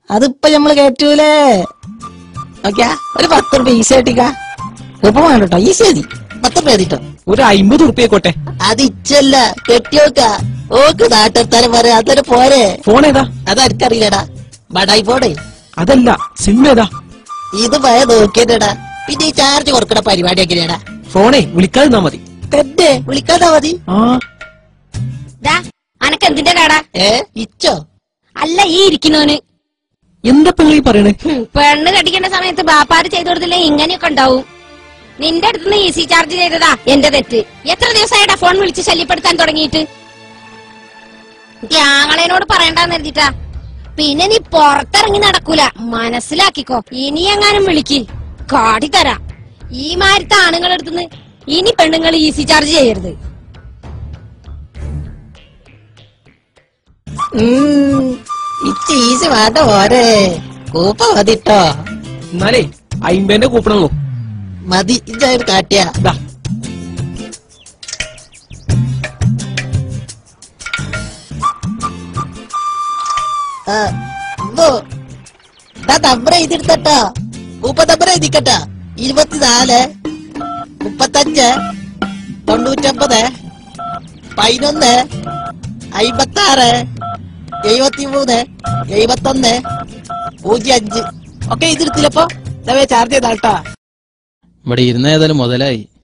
അതിപ്പോ നമ്മള് കേറ്റൂലേ? ഓക്കെയാ, ഒരു 10 രൂപ ഈസി ആയിട്ടിക്കാ. ഇപ്പൊ വേണ്ടട്ടോ, ഈസി മതി. 10 രൂപ എഴുതിട്ടോ. ഒരു 50 ഉറുപ്പിയായിക്കോട്ടെ. അത് ഇച്ചല്ല, കെട്ടിയോക്ക. ഓക്ക് നാട്ടെത്താനും പറയാ, അതൊരു പോരെ. ഫോൺ ഏതാ? അതെനിക്കറിയില്ലടാ. ബടായി ഫോണേ. അതല്ല, സിം ഏതാ? ഇത് ഭയ നോക്കിയതാ. പിന്നെ ഈ ചാർജ് കൊടുക്കണ പരിപാടി എങ്ങനെയാടാ? ഫോണേ വിളിക്കാതിരുന്നാ മതി. തന്നെ വിളിക്കാതാ മതി. അനക്ക് എന്തിന്റെ കാടാ? ഇച്ചോ? അല്ല, ഈ ഇരിക്കുന്നോന്. എന്താ പെണ്ണി പറയണേ? പെണ്ണ് കെട്ടിക്കേണ്ട സമയത്ത് ബാപ്പാര് ചെയ്തു കൊടുത്തില്ലേ ഇങ്ങനെയൊക്കെ ഉണ്ടാവും. നിന്റെ അടുത്തുനിന്ന് ഈസി ചാർജ് ചെയ്തതാ എന്റെ തെറ്റ്. എത്ര ദിവസമായിട്ടാ ഫോൺ വിളിച്ച് ശല്യപ്പെടുത്താൻ തുടങ്ങിയിട്ട്? ഞങ്ങളേനോട് പറയണ്ടെന്ന് എഴുതിട്ടാ. പിന്നെ നീ പുറത്തിറങ്ങി നടക്കൂല, മനസ്സിലാക്കിക്കോ. ഇനി എങ്ങാനും വിളിക്ക്, കാട്ടിത്തരാം. ഈ മാരത്തെ ആണുങ്ങളെടുത്തുനിന്ന് ഇനി പെണ്ണുങ്ങൾ ഈസി ചാർജ് ചെയ്യരുത്. ഈസി വേണ്ട പോരെ, കൂപ്പ മതിട്ടോ. എന്നാലേ 50 കൂപ്പണുള്ളൂ. മതി, ഇതായിട്ട് കാട്ടിയ. നമ്പർ എഴുതിയെടുത്തട്ടോ. കൂപ്പ നമ്പർ എഴുതിക്കട്ടോ. 24 35 99 11 56 73 71 05. ഒക്കെ എഴുതിയെടുത്തില്ലപ്പോ ചാർജ് ചെയ്താട്ടാ. ഇവിടെ ഇരുന്ന ഏതായാലും മുതലായി.